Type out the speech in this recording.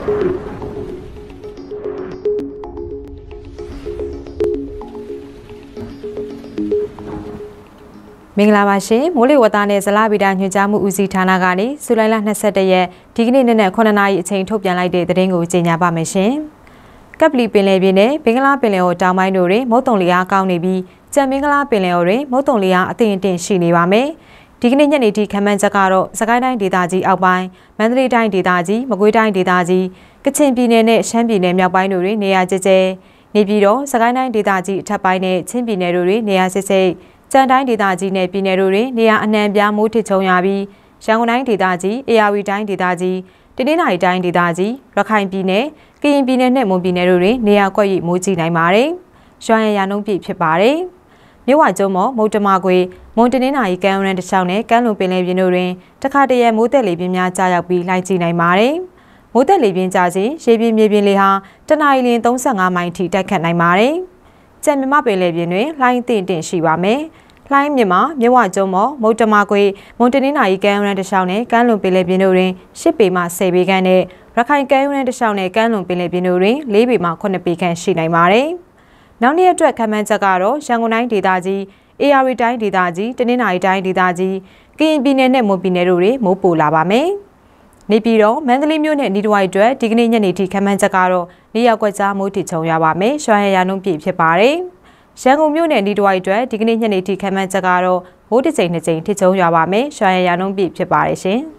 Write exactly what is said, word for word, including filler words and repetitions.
မင်္ဂလာပါရှင်မိုးလေဝသနဲ့ဇလဗီဒညွှန်ကြားမှုဦးစီးဌာနကနေဇူလိုင်လ၂၁ရက်ဒီကနေ့နေ့နဲ့9နာရီအချိန်ထုတ်ပြန်လိုက်တဲ့သတင်းကိုကြေညာပါမယ်ရှင်။ကပ်ပလီပင်လယ်ပြင်နဲ့ဘင်္ဂလားပင်လယ်အော်တောင်ပိုင်းတို့တွင်မုတ်တုံလေအားကောင်းနေပြီးကြံမင်္ဂလာပင်လယ်အော်တွင်မုတ်တုံလေအားအသင့်အတင့်ရှိနေပါမယ်။ဒီကနေ့ညနေထိခန့်မှန်းချက်ကတော့စကိုင်းတိုင်းဒေသကြီးအောက်ပိုင်းမန္တလေးတိုင်းဒေသကြီးမကွေးတိုင်းဒေသကြီးကချင်ပြည်နယ်နဲ့ရှမ်းပြည်နယ်မြောက်ပိုင်းတို့တွင်နေရာကျကျနေပြည်တော်စကိုင်းတိုင်းဒေသကြီးအထက်ပိုင်းနဲ့ချင်းပြည်နယ်တို့တွင်နေရာစစ်စစ်ကျန်တိုင်းဒေသကြီးနဲ့ပြည်နယ်တို့တွင်နေရာအနှံပြားမိုးထစ်ချုံရပြီးရန်ကုန်တိုင်းဒေသကြီးအေရဝတီတိုင်းဒေသကြီးတနင်္သာရီတိုင်းဒေသကြီးရခိုင်ပြည်နယ်ကရင်ပြည်နယ်နဲ့မွန်ပြည်နယ်တို့တွင်နေရာကွက်ရိမိုးကြီးနိုင်ပါတယ်။ရွှမ်းရံရနှုန်းပြည့်ဖြစ်ပါတယ်။မြဝကျုံမော်မုတ်တမကွေမွန်တနင်္သာရီကမ်းရန်တချောင်းနဲ့ကမ်းလွန်ပင်လယ်ပြင်တို့တွင်တခါတရံမိုးသက်လေပြင်းများကြားရောက်ပြီးလှိုင်းကြီးနိုင်ပါတယ်။မိုးသက်လေပြင်းကြားစဉ်ရေပြင်မြေပြင်လေဟာတနအီလ၃၅မိုင်ထိတိုက်ခတ်နိုင်ပါတယ်။ကြံမြမပင်လယ်ပြင်တွင်လှိုင်းတင့်တင့်ရှိပါမယ်။လှိုင်းမြမမြဝကျုံမော်မုတ်တမကွေမွန်တနင်္သာရီကမ်းရန်တချောင်းနဲ့ကမ်းလွန်ပင်လယ်ပြင်တို့တွင်၈ပေမှ၁၀ပေခန့်နဲ့ရခိုင်ကမ်းရန်တချောင်းနဲ့ကမ်းလွန်ပင်လယ်ပြင်တို့တွင်၄ပေမှ၇ပေခန့်ရှိနိုင်ပါတယ်။နောက်နေ့အတွက်ခန့်မှန်းချက်ကတော့ရန်ကုန်တိုင်းဒေသကြီးအေရဝတီတိုင်းဒေသကြီးတနင်္သာရီတိုင်းဒေသကြီးကရင်ပြည်နယ်နဲ့မွန်ပြည်နယ်တို့တွင်မိုးပိုလာပါမယ်။နေပြည်တော်မန္တလေးမြို့နဲ့နီးတဝိုက်အတွက်ဒီကနေ့ညနေထိခန့်မှန်းချက်ကတော့နေရာကွက်ကြားမိုးထစ်ချုံရပါမယ်။ရွှမ်းရံရနှုန်းပြည့်ဖြစ်ပါတယ်။ရန်ကုန်မြို့နယ်နီးတဝိုက်အတွက်ဒီကနေ့ညနေထိခန့်မှန်းချက်ကတော့မိုးတစ်ကြိမ်နှစ်ကြိမ်ထစ်ချုံရပါမယ်။ရွှမ်းရံရနှုန်းပြည့်ဖြစ်ပါတယ်ရှင်။